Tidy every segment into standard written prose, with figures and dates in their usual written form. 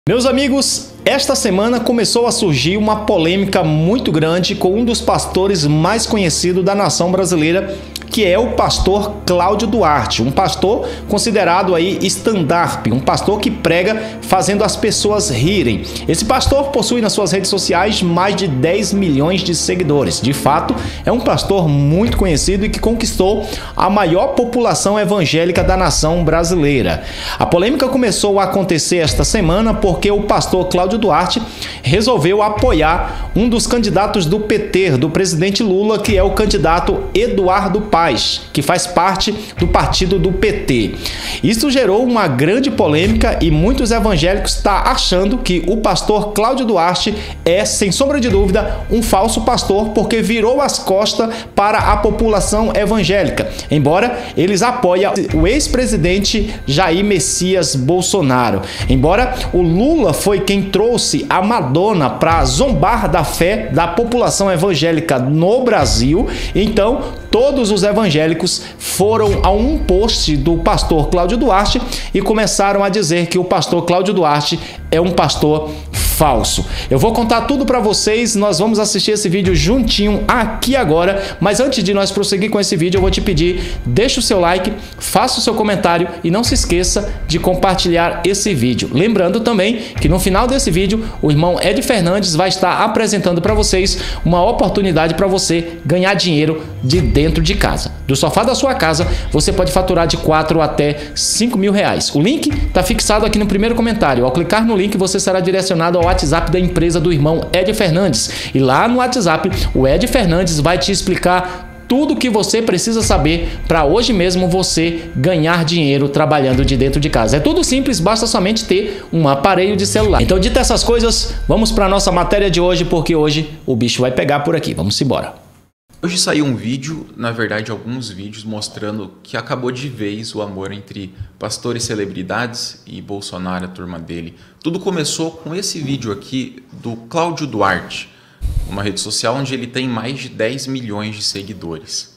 Meus amigos, esta semana começou a surgir uma polêmica muito grande com um dos pastores mais conhecidos da nação brasileira, que é o pastor Cláudio Duarte, um pastor considerado aí estandarte, um pastor que prega fazendo as pessoas rirem. Esse pastor possui nas suas redes sociais mais de 10 milhões de seguidores. De fato, é um pastor muito conhecido e que conquistou a maior população evangélica da nação brasileira. A polêmica começou a acontecer esta semana porque o pastor Cláudio Duarte resolveu apoiar um dos candidatos do PT, do presidente Lula, que é o candidato Eduardo Paes, que faz parte do partido do PT. Isso gerou uma grande polêmica e muitos evangélicos estão achando que o pastor Cláudio Duarte é, sem sombra de dúvida, um falso pastor porque virou as costas para a população evangélica, embora eles apoiem o ex-presidente Jair Messias Bolsonaro. Embora o Lula foi quem trouxe a Madonna para zombar da fé da população evangélica no Brasil, então todos os evangélicos foram a um post do pastor Cláudio Duarte e começaram a dizer que o pastor Cláudio Duarte é um pastor falso. Eu vou contar tudo para vocês, nós vamos assistir esse vídeo juntinho aqui agora, mas antes de nós prosseguir com esse vídeo, eu vou te pedir, deixa o seu like, faça o seu comentário e não se esqueça de compartilhar esse vídeo. Lembrando também que no final desse vídeo, o irmão Ed Fernandes vai estar apresentando para vocês uma oportunidade para você ganhar dinheiro de dentro de casa. Do sofá da sua casa, você pode faturar de 4 até 5 mil reais. O link está fixado aqui no primeiro comentário. Ao clicar no link, você será direcionado ao WhatsApp da empresa do irmão Ed Fernandes. E lá no WhatsApp, o Ed Fernandes vai te explicar tudo o que você precisa saber para hoje mesmo você ganhar dinheiro trabalhando de dentro de casa. É tudo simples, basta somente ter um aparelho de celular. Então, dito essas coisas, vamos para a nossa matéria de hoje, porque hoje o bicho vai pegar por aqui. Vamos embora. Hoje saiu um vídeo, na verdade alguns vídeos, mostrando que acabou de vez o amor entre pastores celebridades e Bolsonaro, a turma dele. Tudo começou com esse vídeo aqui do Cláudio Duarte, uma rede social onde ele tem mais de 10 milhões de seguidores.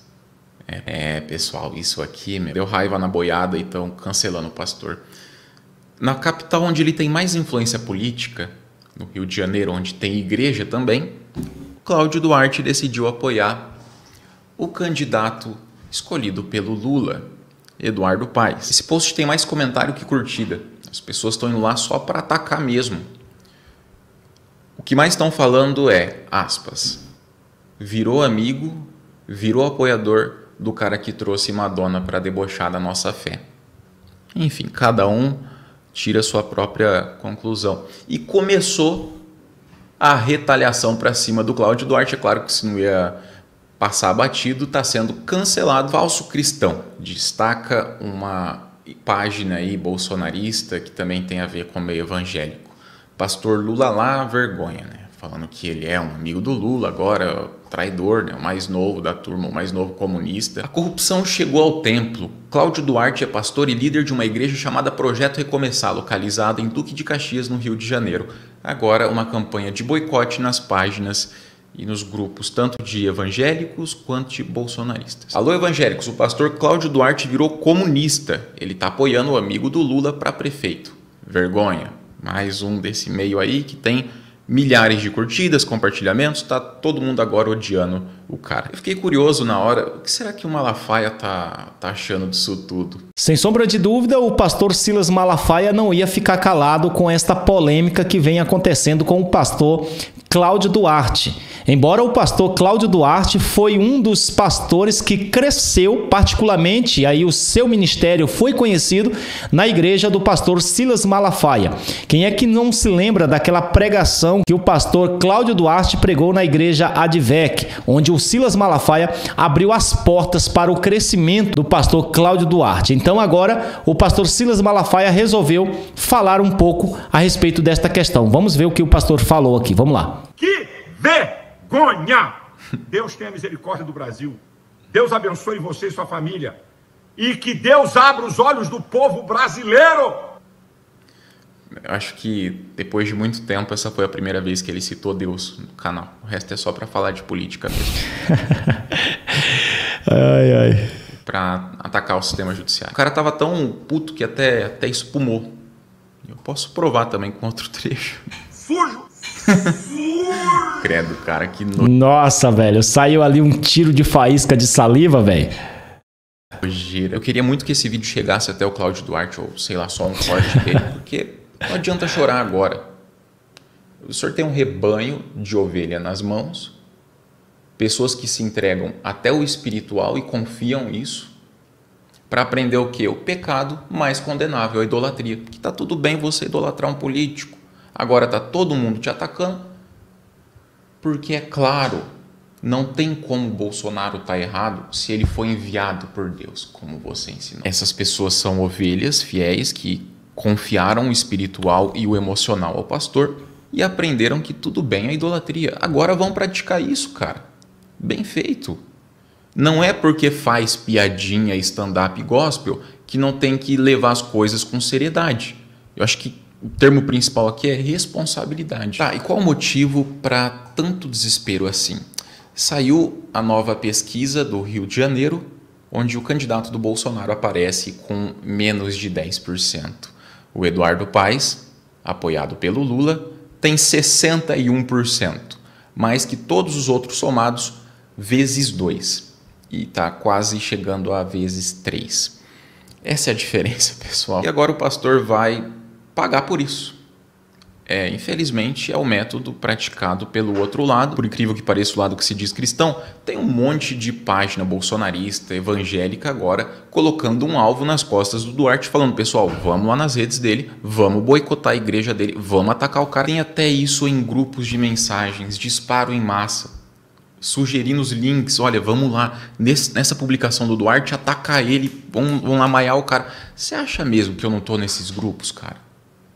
Pessoal, isso aqui deu raiva na boiada e estão cancelando o pastor. Na capital onde ele tem mais influência política, no Rio de Janeiro, onde tem igreja também, Cláudio Duarte decidiu apoiar o candidato escolhido pelo Lula, Eduardo Paes. Esse post tem mais comentário que curtida. As pessoas estão indo lá só para atacar mesmo. O que mais estão falando é, aspas, virou amigo, virou apoiador do cara que trouxe Madonna para debochar da nossa fé. Enfim, cada um tira sua própria conclusão. E começou a retaliação para cima do Cláudio Duarte. É claro que se não ia passar batido, está sendo cancelado. Falso cristão, destaca uma página aí bolsonarista que também tem a ver com o meio evangélico. Pastor Lula lá, vergonha, né? Falando que ele é um amigo do Lula, agora traidor, né? O mais novo da turma, o mais novo comunista. A corrupção chegou ao templo. Cláudio Duarte é pastor e líder de uma igreja chamada Projeto Recomeçar, localizada em Duque de Caxias, no Rio de Janeiro. Agora uma campanha de boicote nas páginas e nos grupos, tanto de evangélicos quanto de bolsonaristas. Alô, evangélicos, o pastor Cláudio Duarte virou comunista. Ele está apoiando o amigo do Lula para prefeito. Vergonha. Mais um desse meio aí que tem milhares de curtidas, compartilhamentos, tá todo mundo agora odiando o cara. Eu fiquei curioso na hora, o que será que o Malafaia tá achando disso tudo? Sem sombra de dúvida, o pastor Silas Malafaia não ia ficar calado com esta polêmica que vem acontecendo com o pastor Cláudio Duarte. Embora o pastor Cláudio Duarte foi um dos pastores que cresceu particularmente, aí o seu ministério foi conhecido na igreja do pastor Silas Malafaia. Quem é que não se lembra daquela pregação que o pastor Cláudio Duarte pregou na igreja Advec, onde o Silas Malafaia abriu as portas para o crescimento do pastor Cláudio Duarte. Então agora o pastor Silas Malafaia resolveu falar um pouco a respeito desta questão. Vamos ver o que o pastor falou aqui, vamos lá. Que vergonha! Deus tenha misericórdia do Brasil. Deus abençoe você e sua família. E que Deus abra os olhos do povo brasileiro. Eu acho que depois de muito tempo essa foi a primeira vez que ele citou Deus no canal. O resto é só para falar de política mesmo. Para atacar o sistema judiciário. O cara tava tão puto que até espumou. Eu posso provar também com outro trecho. Sujo! Credo, cara, que Nossa, velho, saiu ali um tiro de faísca de saliva, velho. nojeira. Eu queria muito que esse vídeo chegasse até o Cláudio Duarte, ou sei lá, só um corte dele, porque não adianta chorar agora. O senhor tem um rebanho de ovelha nas mãos, pessoas que se entregam até o espiritual e confiam nisso, para aprender o quê? O pecado mais condenável, a idolatria. Que tá tudo bem você idolatrar um político, agora tá todo mundo te atacando, porque é claro, não tem como Bolsonaro estar errado se ele foi enviado por Deus, como você ensinou. Essas pessoas são ovelhas fiéis que confiaram o espiritual e o emocional ao pastor e aprenderam que tudo bem a idolatria. Agora vão praticar isso, cara. Bem feito. Não é porque faz piadinha, stand-up gospel que não tem que levar as coisas com seriedade. Eu acho que o termo principal aqui é responsabilidade. Tá, e qual o motivo para tanto desespero assim? Saiu a nova pesquisa do Rio de Janeiro, onde o candidato do Bolsonaro aparece com menos de 10%. O Eduardo Paes, apoiado pelo Lula, tem 61%, mais que todos os outros somados, vezes 2. E está quase chegando a vezes 3. Essa é a diferença, pessoal. E agora o pastor vai pagar por isso. Infelizmente, é o método praticado pelo outro lado. Por incrível que pareça, o lado que se diz cristão, tem um monte de página bolsonarista, evangélica agora, colocando um alvo nas costas do Duarte, falando, pessoal, vamos lá nas redes dele, vamos boicotar a igreja dele, vamos atacar o cara. Tem até isso em grupos de mensagens, disparo em massa, sugerindo os links, olha, vamos lá, nessa publicação do Duarte, atacar ele, vamos lá maiar o cara. Você acha mesmo que eu não estou nesses grupos, cara?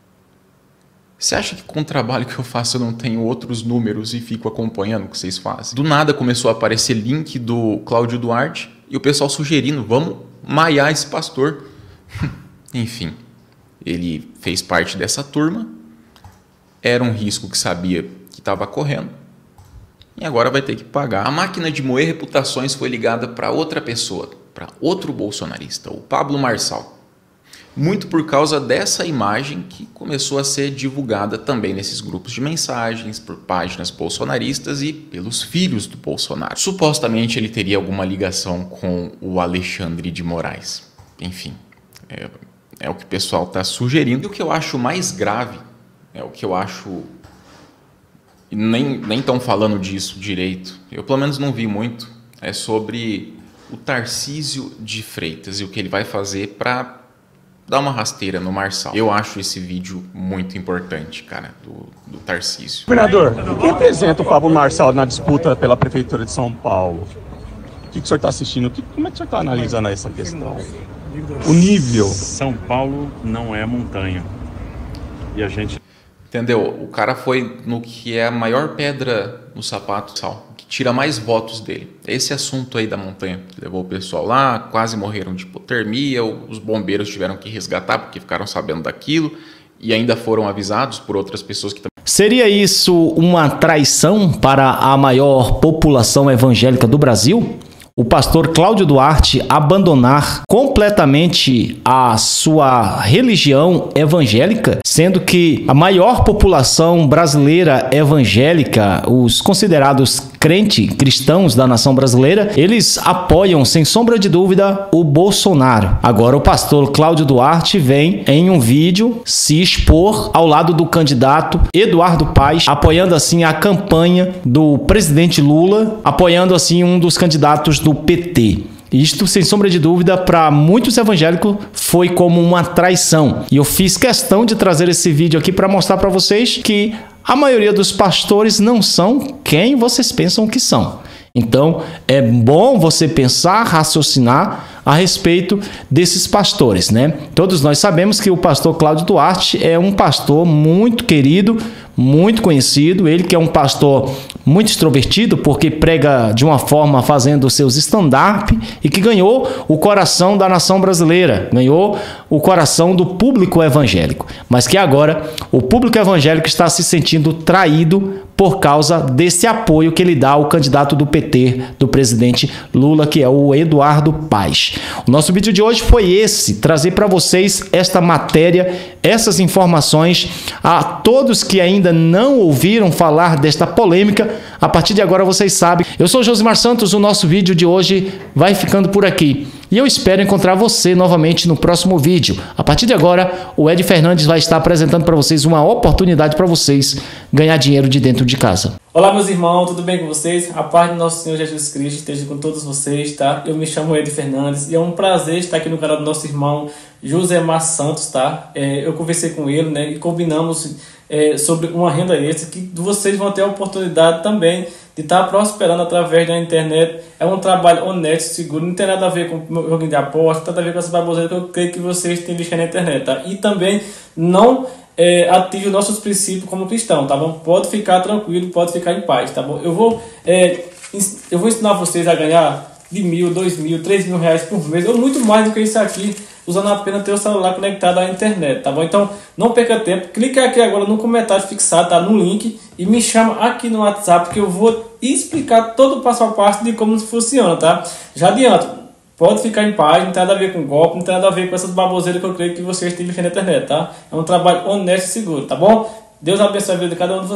Você acha que com o trabalho que eu faço eu não tenho outros números e fico acompanhando o que vocês fazem? Do nada começou a aparecer link do Cláudio Duarte e o pessoal sugerindo, vamos maiar esse pastor. Enfim, ele fez parte dessa turma, era um risco que sabia que estava correndo e agora vai ter que pagar. A máquina de moer reputações foi ligada para outra pessoa, para outro bolsonarista, o Pablo Marçal. Muito por causa dessa imagem que começou a ser divulgada também nesses grupos de mensagens, por páginas bolsonaristas e pelos filhos do Bolsonaro. Supostamente ele teria alguma ligação com o Alexandre de Moraes. Enfim, é o que o pessoal está sugerindo. E o que eu acho mais grave, o que eu acho... Nem estão falando disso direito, eu pelo menos não vi muito, é sobre o Tarcísio de Freitas e o que ele vai fazer para dar uma rasteira no Marçal. Eu acho esse vídeo muito importante, cara, do Tarcísio. Governador, o que representa o Pablo Marçal na disputa pela Prefeitura de São Paulo? O que o senhor está assistindo? Como é que o senhor está analisando essa questão? O nível. São Paulo não é montanha. E a gente... Entendeu? O cara foi no que é a maior pedra no sapato, que tira mais votos dele. Esse assunto aí da montanha que levou o pessoal lá, quase morreram de hipotermia, os bombeiros tiveram que resgatar porque ficaram sabendo daquilo e ainda foram avisados por outras pessoas que também... Seria isso uma traição para a maior população evangélica do Brasil? O pastor Cláudio Duarte abandonar completamente a sua religião evangélica, sendo que a maior população brasileira evangélica, os considerados cristãos da nação brasileira, eles apoiam, sem sombra de dúvida, o Bolsonaro. Agora o pastor Cláudio Duarte vem em um vídeo se expor ao lado do candidato Eduardo Paes, apoiando assim a campanha do presidente Lula, apoiando assim um dos candidatos do PT. Isto, sem sombra de dúvida, para muitos evangélicos foi como uma traição. E eu fiz questão de trazer esse vídeo aqui para mostrar para vocês que a maioria dos pastores não são quem vocês pensam que são. Então, é bom você pensar, raciocinar a respeito desses pastores, né? Todos nós sabemos que o pastor Cláudio Duarte é um pastor muito querido, muito conhecido. Ele que é um pastor muito extrovertido, porque prega de uma forma fazendo seus stand-up e que ganhou o coração da nação brasileira, ganhou o coração do público evangélico, mas que agora o público evangélico está se sentindo traído por causa desse apoio que ele dá ao candidato do PT, do presidente Lula, que é o Eduardo Paes. O nosso vídeo de hoje foi esse, trazer para vocês esta matéria, essas informações. A todos que ainda não ouviram falar desta polêmica, a partir de agora vocês sabem. Eu sou Josimar Santos, o nosso vídeo de hoje vai ficando por aqui. E eu espero encontrar você novamente no próximo vídeo. A partir de agora, o Ed Fernandes vai estar apresentando para vocês uma oportunidade para vocês ganhar dinheiro de dentro de casa. Olá, meus irmãos, tudo bem com vocês? A paz do nosso Senhor Jesus Cristo esteja com todos vocês, tá? Eu me chamo Ed Fernandes e é um prazer estar aqui no canal do nosso irmão Josimar Santos, tá? Eu conversei com ele, né, e combinamos sobre uma renda extra que vocês vão ter a oportunidade também de estar prosperando através da internet. É um trabalho honesto, seguro, não tem nada a ver com joguinho de aposta, não tem nada a ver com essa baboseira que eu creio que vocês têm visto na internet, tá? E também não atinge os nossos princípios como cristão, tá bom? Pode ficar tranquilo, pode ficar em paz, tá bom? Eu vou ensinar vocês a ganhar de 1.000, 2.000, 3.000 reais por mês, ou muito mais do que isso aqui, usando apenas teu celular conectado à internet, tá bom? Então, não perca tempo, clica aqui agora no comentário fixado, tá? No link, e me chama aqui no WhatsApp, que eu vou explicar todo o passo a passo de como funciona, tá? Já adianto, pode ficar em paz, não tem nada a ver com golpe, não tem nada a ver com essas baboseiras que eu creio que vocês têm visto na internet, tá? É um trabalho honesto e seguro, tá bom? Deus abençoe a vida de cada um de vocês.